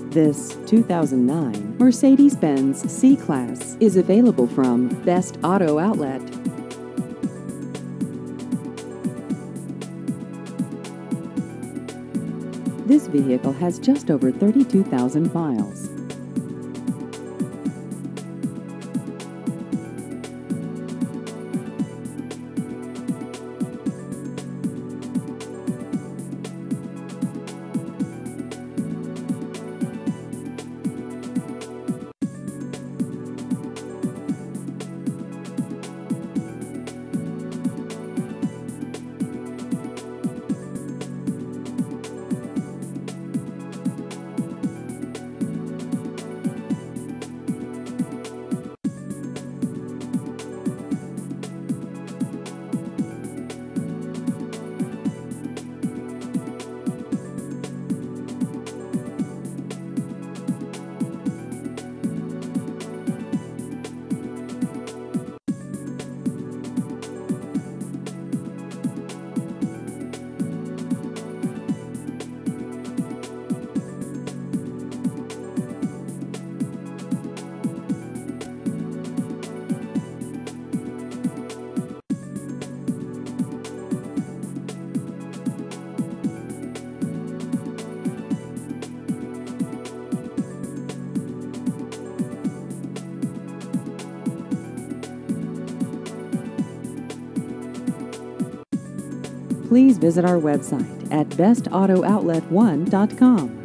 This 2009 Mercedes-Benz C-Class is available from Best Auto Outlet. This vehicle has just over 32,000 miles. Please visit our website at bestauto-outlet1.com.